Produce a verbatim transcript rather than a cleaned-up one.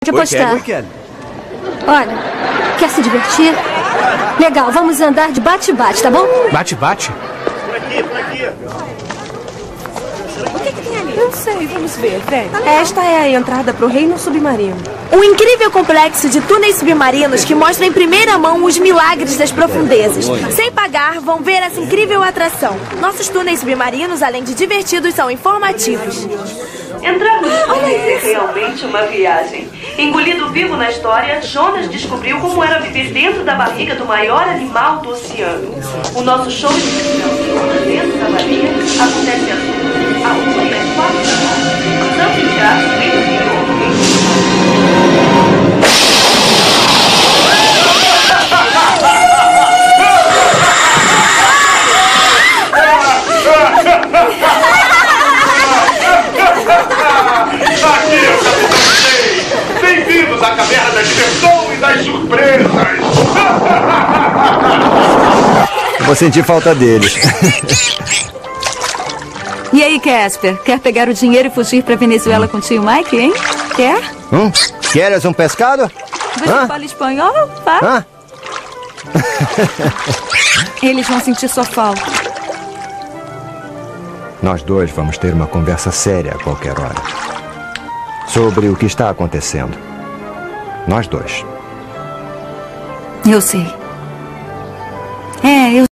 De apostar. Oi, Kelly. Olha, quer se divertir? Legal, vamos andar de bate-bate, tá bom? Bate-bate? Por aqui, por aqui. O que, que tem ali? Não sei, vamos ver, vem. Esta é a entrada pro Reino Submarino. Um incrível complexo de túneis submarinos que mostra em primeira mão os milagres das profundezas. Sem pagar, vão ver essa incrível atração. Nossos túneis submarinos, além de divertidos, são informativos. Entrar nos túneis é realmente uma viagem. Engolido vivo na história, Jonas descobriu como era viver dentro da barriga do maior animal do oceano. O nosso show de ficção dentro da baleia acontece às duas, à uma e às quatro da tarde. Usando o teatro em Rio. Aqui é o Capitão Snake! Bem-vindos à caverna da diversão e das surpresas! Vou sentir falta deles. E aí, Casper? Quer pegar o dinheiro e fugir pra Venezuela com o tio Mike, hein? Quer? Hum? Queres um pescado? Você Hã? fala espanhol, tá? Hã? Eles vão sentir sua falta. Nós dois vamos ter uma conversa séria a qualquer hora. Sobre o que está acontecendo. Nós dois. Eu sei. É, eu